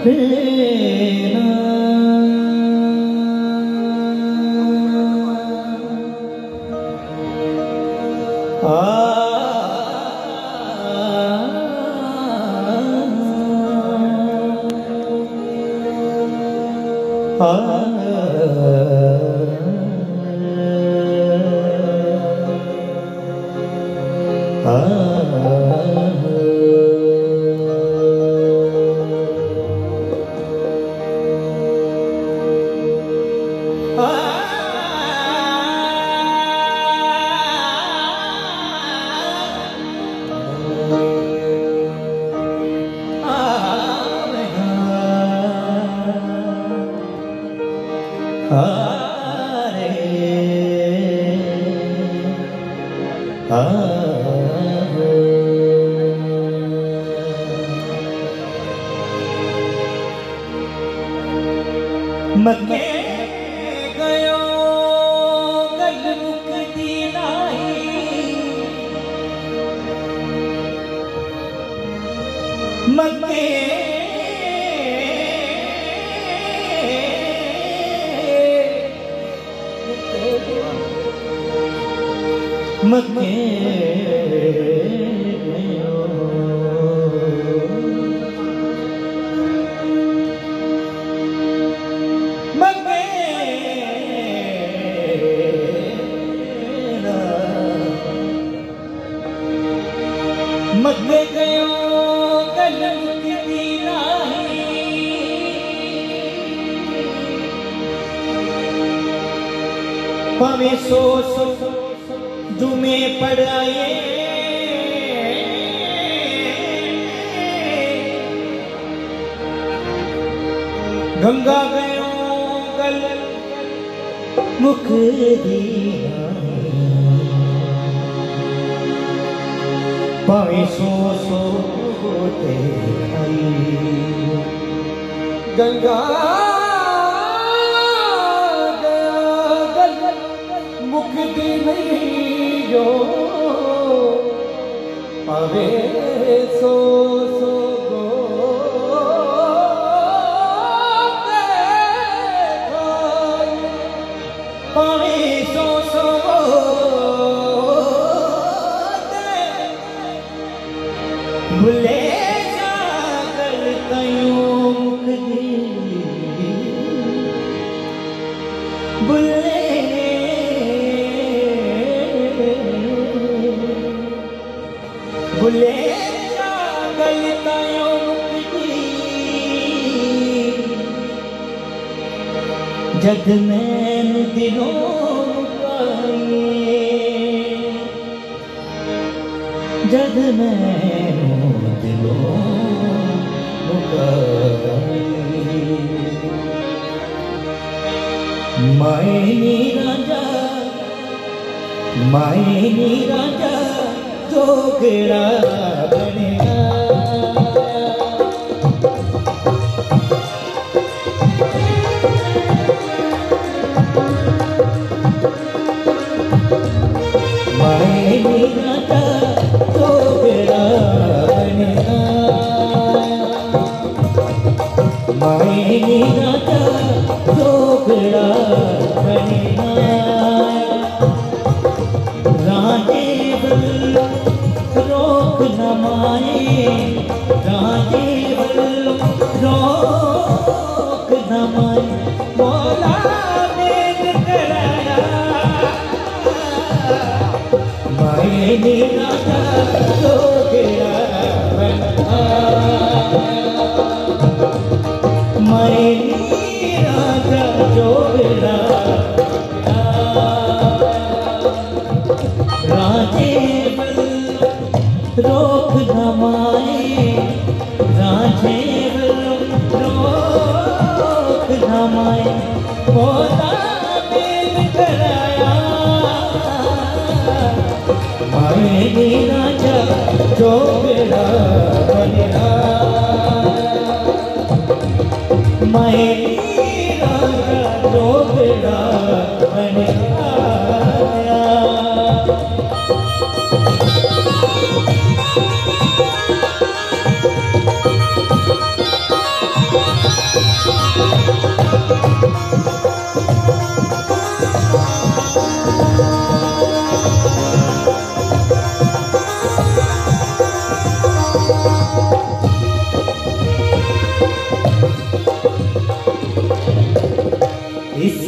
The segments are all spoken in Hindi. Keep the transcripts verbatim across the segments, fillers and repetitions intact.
मके गयो गल मुक्ति नाही मके मके मगे गयो गल मुक्ति नाही पवे सो सो जुमे पढ़ाए गंगा गयो गल मुक्ति पावे सो सो होते आई गंगा गल मुक्ति नहीं जो पावे सो सो पावे सो सो भूले जागल कयूं मुक्ति भूले भूले जागल कयूं मुक्ति जग में दिलों जग में दिलों मायनी राजा मायनी राजा जोगड़ा बनेगा मायनी राजा जोगड़ा बनेगा मायनी राजा जोगड़ा बनेगा राजे बल्लो रोक न माए राजे बल्लो रोक न माए मौला मेघ कराया मायनी राजा जोगड़ा बनेगा मायनी राजा जोगड़ा राजे रोक न माए राजे रोक न माए मौला मेघ कराया मायनी राजा जोगड़ा बनेगा मायनी राजा जोगड़ा बनेगा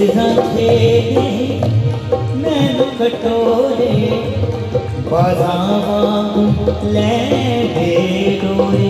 रांझे दे नैन कटोरे बाजावा ले दे डोरे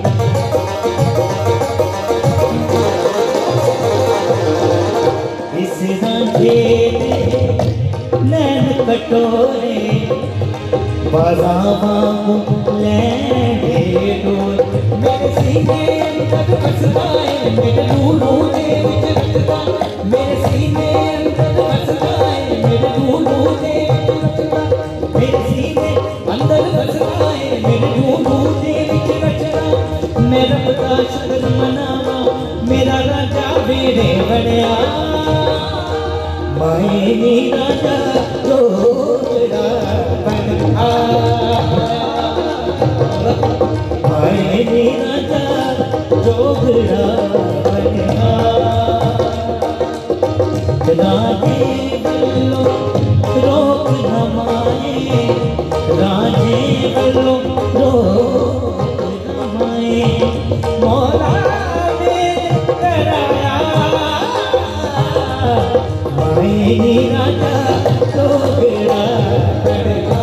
इस रांझे दे नैन कटोरे बाजावा ले दे डोरे मेरे सीने अंदर बसदा है मेरे नूरों दे विच रखदा मेरे सीने अंदर बसदा है मेरे नूरों दे विच रखदा मेरे सीने अंदर बसदा है मेरे नूरों दे विच रखदा मैं रब दा शुक्र मनावा मेरा राजा मेरे बड़िया मैं नी राजा जोड़ा बना मैं नी राजा जोगड़ा बना राजे बल्लो रोक न माए राजे बल्लो रोक न माए मोरा ने कराया मैं नी राजा जोगड़ा बना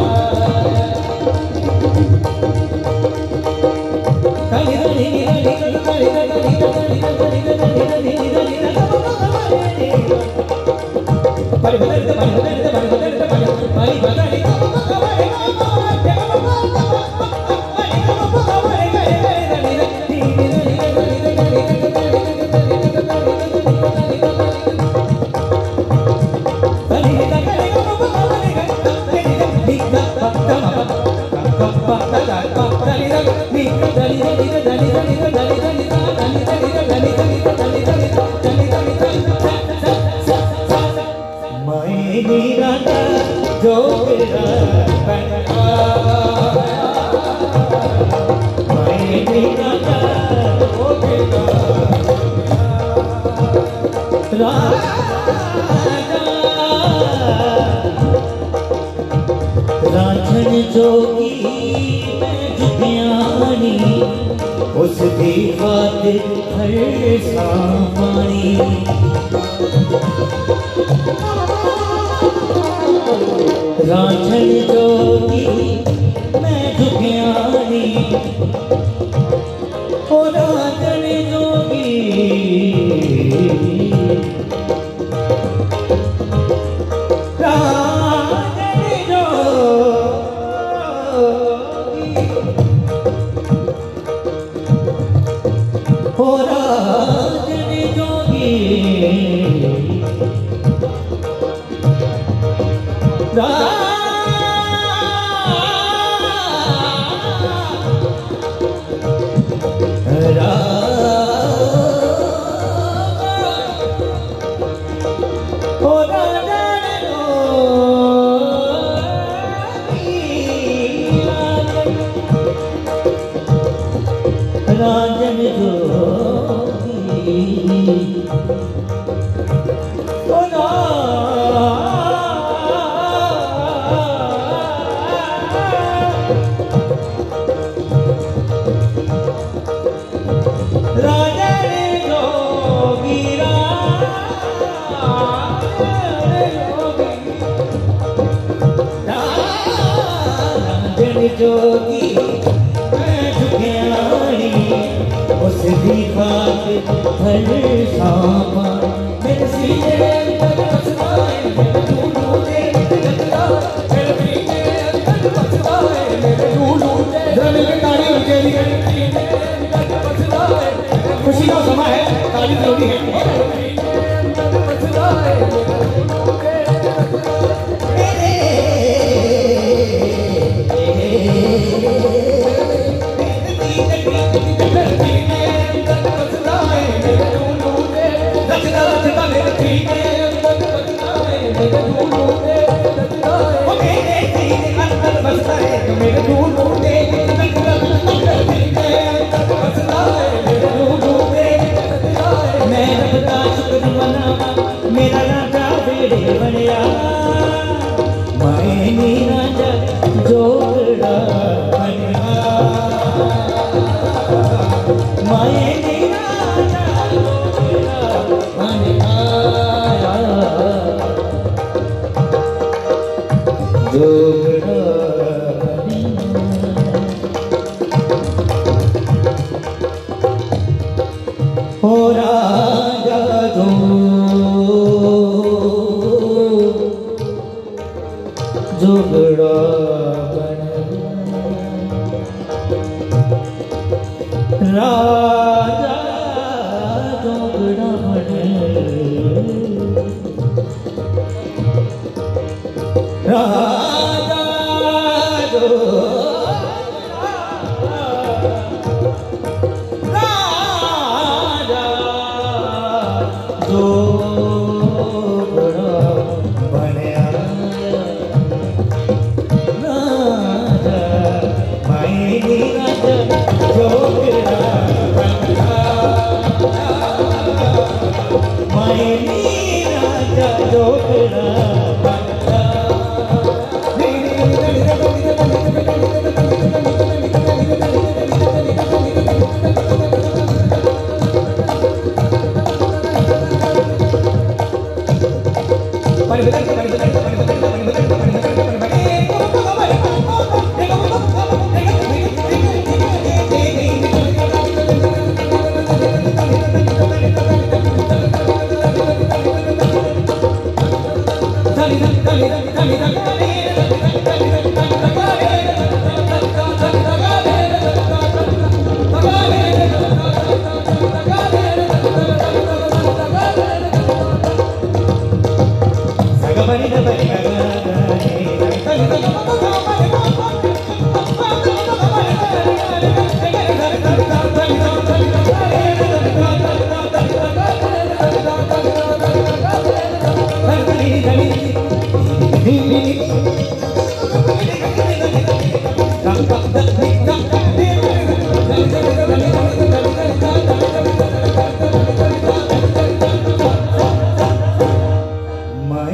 रांझन जोगी मैं जुटियानी उस दी खातिर हर सामानी रांझन जोगी मैं जुटियानी ओ रांझन जोगी रांझन जोगी ओ रांझन जोगी रांझन जोगी उस दी खातिर हर सामान मेरे सीने अंदर बसदा है मेरे नूरों दे विच रखदा मेरे सीने अंदर बसदा है मेरे नूरों दे जरा मिलकर ताली हो जाएगी मेरे सीने अंदर बसदा है खुशी का समय है ताली जरूरी है मेरे सीने अंदर बसदा है मेरे नूरों दे मेरे मैं हो राजा जो जोगड़ा राजा जोगड़ा राजा जो राजा जोगड़ा बनया राजा मायनी राजा जोगड़ा बनया मायनी राजा जोगड़ा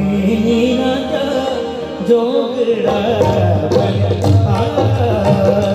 जोगड़ा